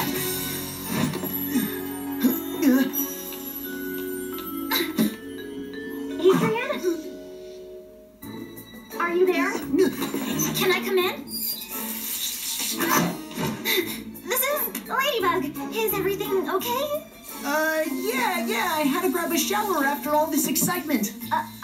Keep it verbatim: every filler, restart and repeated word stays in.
Adrian? Are you there? Can I come in? This is Ladybug. Is everything okay? Uh, yeah, yeah, I had to grab a shower after all this excitement. Uh,